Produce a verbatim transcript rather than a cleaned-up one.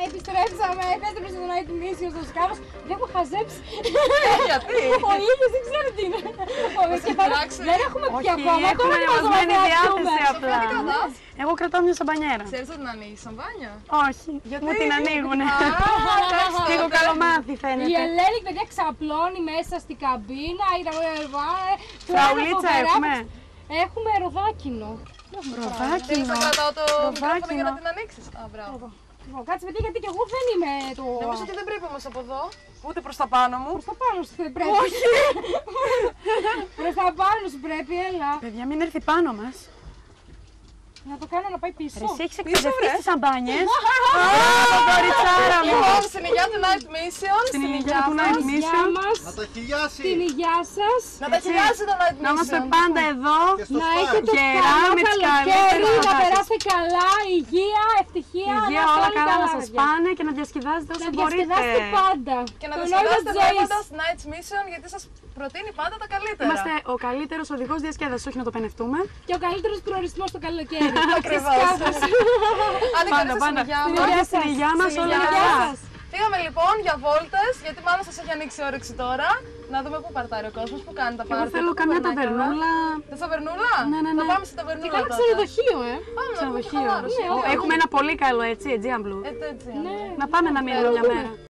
Επιστρέψαμε, επέστρεψε το Night Mission στο σκάφος. Δεν έχω χαζέψει. Γιατί? Ο ήλιος δεν ξέρω τι είναι. Δεν έχουμε πια ακόμα. Έχουμε ανεβασμένη διάθεση απλά. Τι κρατάς? Εγώ κρατάω μια σαμπανιέρα. Ξέρεις ότι την ανοίγεις σαμπάνια? Όχι, μου την ανοίγουνε. Α, εντάξει, Λίγο τότε. καλομάθη Η φαίνεται. Ελένη, παιδιά, ξαπλώνει μέσα στην καμπίνα. Ήταν Φραουλίτσα έχουμε. Έχουμε ροδάκινο. Θέλεις Ροδάκινο. να κρατάω το μικρόφωνο για Ροδάκινο. να την ανοίξεις? Α, μπράβο. Λοιπόν, κάτσε παιδιά, γιατί και εγώ δεν είμαι το. Νομίζω ότι δεν πρέπει όμως από εδώ, ούτε προς τα πάνω μου. Προς τα πάνω σου δεν πρέπει. Όχι. Προς τα πάνω σου πρέπει, έλα. Παιδιά, μην έρθει πάνω μας. Να το κάνω να πάει πίσω. Εσύ έχεις εκπαιδευτεί στις σαμπάνιες. Το κοριτσάρα μου. Λοιπόν, στην υγειά του Night Mission, Στην υγειά του Night Γεια Mission. μας. Να τα χιλιάσει! Την υγειά σας. να τα χιλιάζει το Night Να είμαστε Mission. πάντα εδώ. Και στο Να σπάρ. έχετε Γερά, καλό με τις καλοκαίρι, καλύτερες να φαντάσεις. περάσετε καλά, υγεία, ευτυχία. Υγεία, να όλα είστε καλά να παιδιά. σας πάνε και να διασκεδάζετε Να όσο μπορείτε. διασκεδάσετε πάντα. Και να Το νόημα διασκεδάσετε της ζωής. βλέποντας Night Mission, γιατί σας προτείνει πάντα τα καλύτερα. Είμαστε ο καλύτερος οδηγός διασκέδασης, όχι να το πενευτούμε. Και ο καλύτερος προορισμός το καλοκαίρι. Ακριβώς. Άντε Πάντα, καλή πάντα. στην υγειά Στην μας. υγειά Στην υγειά μας Στην όλα υγειά καλά. σας. Φύγαμε λοιπόν για βόλτες, γιατί μάλλον σας έχει ανοίξει η όρεξη τώρα. Να δούμε πού παρτάρει ο κόσμος, πού κάνει τα Εγώ πάρτι. θέλω πού καμιά περνάει καλά. ταβερνούλα. Θες ταβερνούλα? Ναι, ναι, Θα ναι. πάμε στη ταβερνούλα Κάνα τότε. ξενοδοχείο, ε. Πάμε να πούμε Ξενοδοχείο. χαλάρωση. Ναι, Ε, Έχουμε ένα πολύ καλό έτσι, Aegean Blue. Έτσι, έτσι. Να πάμε να μείνουμε μια μέρα.